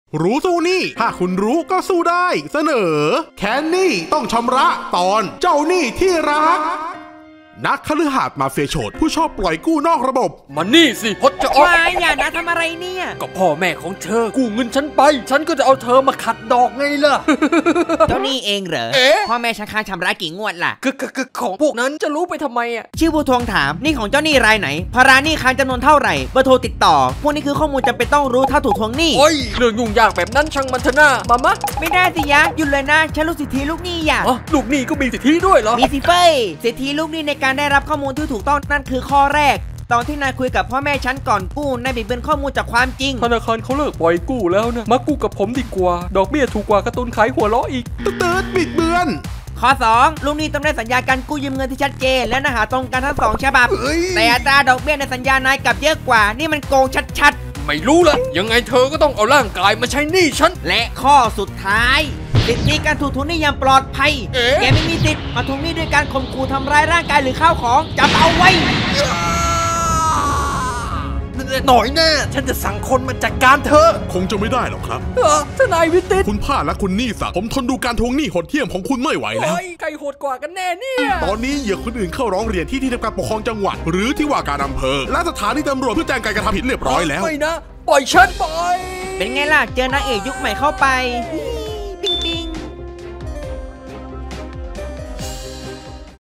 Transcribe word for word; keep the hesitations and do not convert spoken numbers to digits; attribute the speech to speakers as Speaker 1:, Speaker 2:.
Speaker 1: รู้สู้นี่ถ้าคุณรู้ก็สู้ได้เสนอแค้นหนี้ต้องชำระตอนเจ้าหนี้ที่รักนักคฤหาสน์มาเฟียโฉดผู้ชอบปล่อยกู้นอกระบบ
Speaker 2: มันนี่สิพดจะออก
Speaker 3: มาอย่านะทำอะไรเนี่ย
Speaker 2: ก็พ่อแม่ของเธอกู้เงินฉันไปฉันก็จะเอาเธอมาขัดดอกไงล่ะ
Speaker 3: เจ้านี่เองเหรอพ่อแม่ฉันค้างชำระกี่งวดล่ะ
Speaker 2: คือคือของพวกนั้นจะรู้ไปทำไมอ่ะ
Speaker 3: ชื่อผู้ทวงถามนี่ของเจ้าหนี้รายไหนภาระหนี้ค้างจำนวนเท่าไหร่เบอร์โทรติดต่อพวกนี้คือข้อมูลจำเป็นต้องรู้ถ้าถูกทวงหนี้
Speaker 2: โอ้ยเรื่องยุ่งยากแบบนั้นช่างมันเถอะนะมามะ
Speaker 3: ไม่ได้สิยะหยุดเลยนะฉันรู้สิทธิลูกหนี้อย่า
Speaker 2: ลูกหนี้ก็มีสิทธิด้วยเหรอ
Speaker 3: มีสิเฟ้ยสิทธิลูกหนี้ในการได้รับข้อมูลที่ถูกต้องนั่นคือข้อแรกตอนที่นายคุยกับพ่อแม่ฉันก่อนกู้นายบิดเบือนข้อมูลจากความจริง
Speaker 2: ธนาคารเขาเลิกปล่อยกู้แล้วนะมากู้กับผมดีกว่าดอกเบี้ยถูกกว่าการ์ตูนขายหัวล้ออีก
Speaker 1: ตืดบิดเบือน
Speaker 3: ข้อสองลูกหนี้ต้องได้สัญญาการกู้ยืมเงินที่ชัดเจนและเนื้อหาตรงกันทั้งสองฉบับแต่อัตราดอกเบี้ยในสัญญานายกลับเยอะกว่านี่มันโกงชัด
Speaker 2: ๆไม่รู้ละยังไงเธอก็ต้องเอาร่างกายมาใช้หนี้ฉัน
Speaker 3: และข้อสุดท้ายสิทธิการถูกทวงหนี้อย่างปลอดภัยแกไม่มีสิทธิ์มาทวงหนี้ด้วยการข่มขู่ทำร้ายร่างกายหรือข้าวของจำเอาไว้
Speaker 2: หน่อยแน่ฉันจะสั่งคนมาจัดการเธอ
Speaker 1: คงจะไม่ได้หรอกครับ
Speaker 2: ทนายวิทิต
Speaker 1: คุณพ่าและคุณหนี้สักผมทนดูการทวงหนี้โหดเหี้ยมของคุณไม่ไหวแล้ว
Speaker 2: ใครโหดกว่ากันแน่เนี่ย
Speaker 1: ตอนนี้เหยื่อคนอื่นเข้าร้องเรียนที่ที่ทำการปกครองจังหวัดหรือที่ว่าการอำเภอและสถานีตำรวจเพื่อแจ้งการกระทำผิดเรียบร้อยแล้ว
Speaker 2: ไม่นะปล่อยฉันไป
Speaker 3: เป็นไงล่ะเจอนางเอกยุคใหม่เข้าไป